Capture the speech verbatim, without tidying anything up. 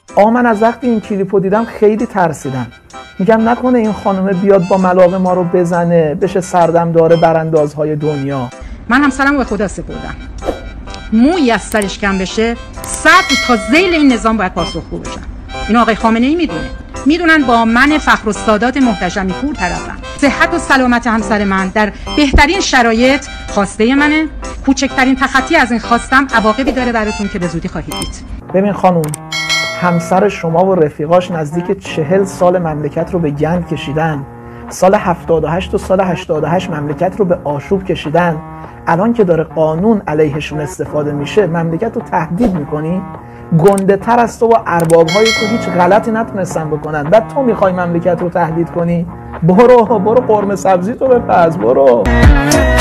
آقا من از وقتی این کلیپو دیدم خیلی ترسیدم. میگم نکنه این خانومه بیاد با ملاقه ما رو بزنه، بشه سردمدار براندازهای دنیا. من همسرم به خدا سپردم. مویی از سرش کم بشه، صد تا ذیل این نظام باید پاسخگو بشن. اینو آقای خامنه‌ای میدونه. میدونن با من فخر السادات محتشمی پور طرفم. صحت و سلامت همسر من در بهترین شرایط خواسته منه. کوچکترین تخطی از این خواستم عواقبی داره براتون که به زودی خواهید دید. ببین خانوم، همسر شما و رفیقاش نزدیک چهل سال مملکت رو به گند کشیدن. سال هفتاد و هشت و سال هشتاد و هشت مملکت رو به آشوب کشیدن. الان که داره قانون علیهشون استفاده میشه مملکت رو تهدید میکنی؟ گنده تر از تو و اربابهای تو هیچ غلطی نتونستن بکنن، بعد تو میخوای مملکت رو تهدید کنی؟ برو برو قرمه سبزی تو بپز، برو.